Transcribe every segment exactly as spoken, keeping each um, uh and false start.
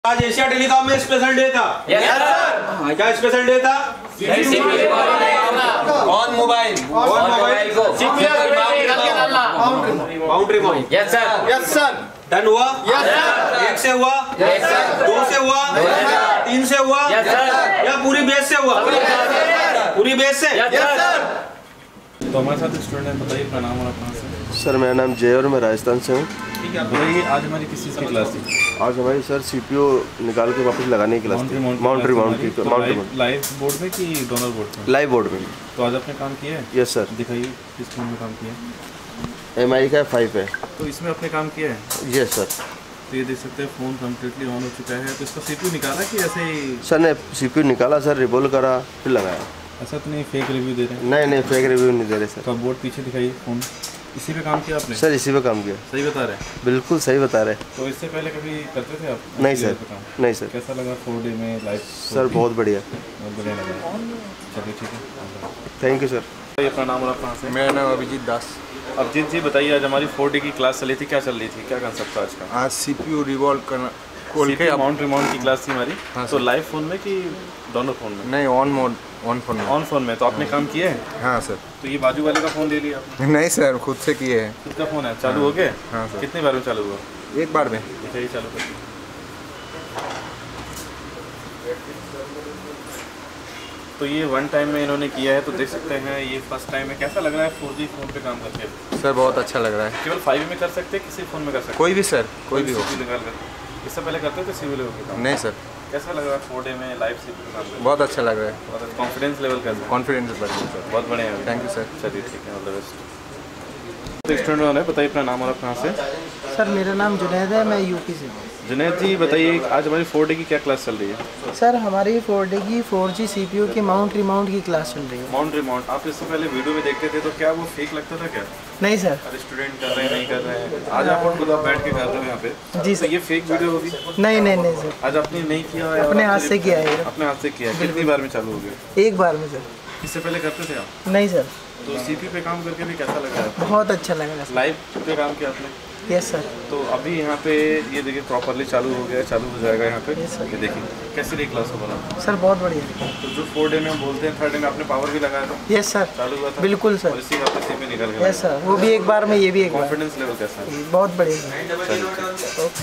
आज Asia Telecom में special day था। Yes sir. क्या स्पेशल डे था? ऑन मोबाइल ऑन मोबाइल को boundary mount. Yes sir. Yes sir. Done हुआ? Yes sir. एक से हुआ? Yes sir. दो से हुआ? तीन से हुआ? Yes sir. या पूरी बेस से हुआ? पूरी बेस से? Yes sir. तो हमारे साथ स्टूडेंट है, बताइए अपना नाम और आप कहाँ से? सर मेरा नाम जय और मैं राजस्थान से हूँ। ठीक है, आप बताइए आज हमारी किस चीज़ की क्लास थी? आज हमारी सर सीपीयू निकाल के वापस लगाने की क्लास थी। माउंट रिमाउंट की तो माउंट रिमाउंट लाइव बोर्ड में कि डोनर बोर्ड में? लाइव बोर्ड में। तो आज आपने काम किया है? Yes sir. दिखाइए किस फोन में काम किया है? एम आई का फाइव है। तो इसमें आपने काम किया है? Yes sir. तो ये देख सकते हैं फ़ोन कम्प्लीटली ऑन हो चुका है। तो इसका सीपीयू निकाला कि ऐसे ही? सर ने सीपीयू निकाला सर, रिबोल करा फिर लगाया। ऐसा तो नहीं फेक रिव्यू दे रहे हैं? नहीं नहीं फेक रिव्यू नहीं दे रहे सर। तो बोर्ड पीछे दिखाइए फ़ोन, इसी पे काम किया आपने? सर इसी पे काम किया। सही बता रहे हैं? बिल्कुल सही बता रहे। तो इससे पहले कभी करते थे आप? नहीं सर, नहीं सर। कैसा लगा फोर डे में लाइव? सर बहुत बढ़िया, बहुत बढ़िया लगा। चलिए ठीक है, थैंक यू सर। अपना नाम और आप कहाँ से? मेरा नाम अभिजीत दास। अभिजीत जी बताइए, आज हमारी फोर डे की क्लास चली थी, क्या चल रही थी, क्या कंसेप्ट था आज का? आज सीपीयू रिवॉल्व करना खोल के माउंट रिमाउंट की क्लास थी हमारी। हाँ तो लाइव फोन में कि दोनों फोन में? नहीं, ऑन मोड ऑन फोन में। ऑन फोन में। तो आपने काम किए हैं? हाँ सर। तो ये बाजू वाले का फ़ोन ले लिया आपने? नहीं सर, खुद से किए हैं। खुद का फ़ोन है, चालू हो गया? हाँ सर। कितनी बार में चालू हुआ? एक बार में। दिखाइए चालू करके। तो ये वन टाइम में इन्होंने किया है, तो देख सकते हैं ये फर्स्ट टाइम है। कैसा लग रहा है फोर जी फ़ोन पे काम करके? सर बहुत अच्छा लग रहा है। केवल फाइव में कर सकते हैं, किसी फ़ोन में कर सकते हैं? कोई भी सर, कोई भी हो। निकाल कर। इससे पहले करते थे सिविल के काम? नहीं सर। कैसा लग रहा है फोर डे में लाइव सीपी पे काम करके? बहुत अच्छा लग रहा है। और कॉन्फिडेंस लेवल कैसा है? कॉन्फिडेंस बढ़ गया सर। बहुत बढ़िया है। Thank you sir. चलिए ठीक है, ऑल द बेस्ट। स्टूडेंट वाले बताइए अपना नाम और आप कहाँ से? सर मेरा नाम जुनैद है, मैं यूपी से हूँ। जुनैद जी बताइए, आज हमारी फोर डे की क्या क्लास चल रही है? सर हमारी फोर डे की फोर जी सीपीयू की माउंट रिमाउंट की क्लास चल रही है। Mount remount. आप इससे पहले वीडियो में देखते थे तो क्या वो फेक लगता था क्या? नहीं सर। अरे स्टूडेंट कर रहे हैं, नहीं कर रहे हैं। आज आप खुद आप बैठ के कर रहे हो यहाँ पे? जी तो ये फेक वीडियो होगी? नहीं नहीं नहीं सर, आज आपने नहीं किया है? अपने हाथ से किया है। अपने हाथ से किया है। कितनी बार में चालू हो गया? एक बार में सर। इससे पहले करते थे आप? नहीं सर। तो सीपी पे काम करके भी कैसा लगा है? बहुत अच्छा लगा सर। लाइव पे काम किया आपने? Yes sir. तो अभी यहाँ पे ये देखिए प्रॉपरली चालू हो गया, चालू हो जाएगा यहाँ पे। Yes, sir. ये देखिए कैसी रही क्लास को बना? सर बहुत बढ़िया। तो जो फोर डे में हम बोलते हैं, थर्ड डे में आपने पावर भी लगाया था? Yes sir. चालू हुआ था? बिल्कुल सर। और इसी का आपने सीपी निकल गया? यस सर, वो भी एक बार में, ये भी एक बार। कॉन्फिडेंस लेवल कैसा है? बहुत बढ़िया।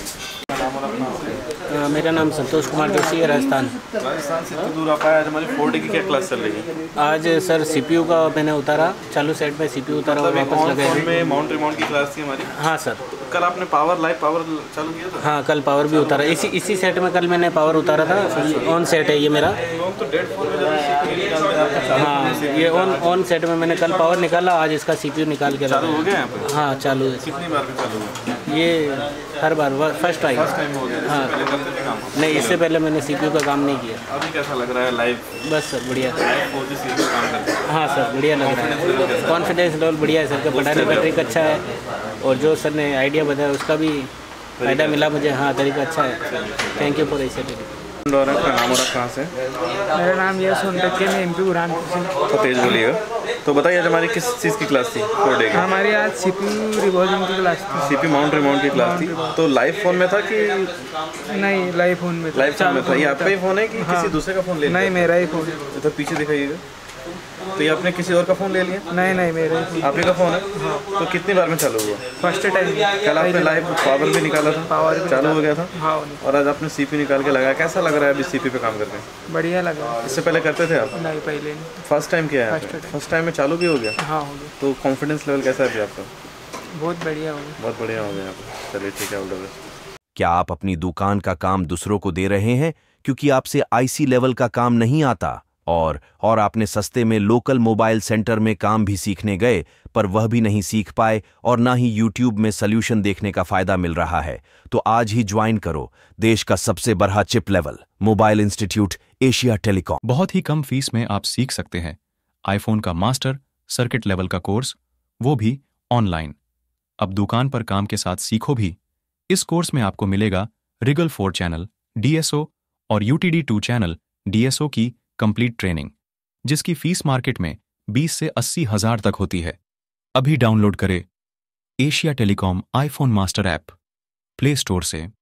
मेरा नाम संतोष कुमार जोशी है, राजस्थान। राजस्थान से इतनी दूर आप आए, आज हमारी फोर डे की क्या क्लास चल रही है? आज सर सीपीयू का मैंने उतारा, चालू सेट में सीपीयू उतारा और वापस ऑन लगाया। फोन में माउंट रिमाउंट की क्लास थी हमारी। हाँ सर। कल आपने पावर लाइव पावर चालू किया था? हाँ कल पावर भी उतारा, इसी इसी सेट में कल मैंने पावर उतारा था। ऑन सेट है ये मेरा। लोग तो डेढ़ फोन में जब हाँ ये ऑन ऑन सेट में मैंने कल पावर निकाला, आज इसका सीपीयू निकाल के चालू हो लगाया। गया यहाँ पे? हाँ चालू है। कितनी बार में चालू हुआ? ये हर बार फर्स्ट टाइम। फर्स्ट टाइम हो गया? हाँ। पहले करते थे काम? नहीं, इससे पहले मैंने सीपीयू का काम नहीं किया। अभी कैसा लग रहा है लाइव? बस सर बढ़िया। फोर जी सीपी काम करते हैं? हाँ सर बढ़िया लग रहा है। कॉन्फिडेंस लेवल बढ़िया है सर का, पढ़ाने का ट्रिक अच्छा है और जो सर ने आइडिया बताया उसका भी फ़ायदा मिला मुझे। हाँ तरीका अच्छा है। थैंक यू फॉर इसे। का नाम और आप कहाँ से? मेरा नाम यश सोनटक है, मैं एमपी बुरहानपुर से। तो तेज बोलिएगा। तो बताइए आज हमारी किस चीज़ की क्लास थी फोर डे की? हमारी आज सीपीयू रिवॉल्विंग की क्लास थी। सीपी माउंट रिमाउंट की क्लास थी। तो लाइव फोन में था कि? नहीं, लाइव फोन में। लाइव फोन में था। ये आपका ही फोन है कि किसी दूसरे का फोन ले लिया? नहीं, मेरा ही फोन। तो पीछे दिखाइएगा। तो ये आपने किसी और का फ़ोन ले लिया? नहीं नहीं, मेरा ही। आप ही का फ़ोन है? तो कितनी बार में चालू हुआ? First time. कल आपने लाइव पावर भी निकाला था? पावर भी चालू हो गया था? हाँ। और आज आपने सीपी निकाल के लगाया, कैसा लग रहा है अभी सीपी पे काम करके? बढ़िया लगा। इससे पहले करते थे आप? नहीं, पहले नहीं। फर्स्ट टाइम किया है? फर्स्ट टाइम में चालू भी हो गया? हाँ हो गया। तो कॉन्फिडेंस लेवल कैसा है अभी आपका? बहुत बढ़िया हो गया। बहुत बढ़िया हो गया यहाँ पे। चलिए ठीक है, ऑल द बेस्ट। क्या आप अपनी दुकान का काम दूसरों को दे रहे हैं क्योंकि आपसे आईसी लेवल का काम नहीं आता और और आपने सस्ते में लोकल मोबाइल सेंटर में काम भी सीखने गए पर वह भी नहीं सीख पाए और ना ही यूट्यूब में सॉल्यूशन देखने का फायदा मिल रहा है? तो आज ही ज्वाइन करो देश का सबसे बड़ा chip level mobile institute Asia Telecom. बहुत ही कम फीस में आप सीख सकते हैं आईफोन का मास्टर सर्किट लेवल का कोर्स, वो भी ऑनलाइन। अब दुकान पर काम के साथ सीखो भी। इस कोर्स में आपको मिलेगा रिगल फोर चैनल डीएसओ और यूटीडी टू चैनल डीएसओ की कंप्लीट ट्रेनिंग, जिसकी फीस मार्केट में बीस से अस्सी हजार तक होती है। अभी डाउनलोड करें Asia Telecom iPhone master app Play Store से।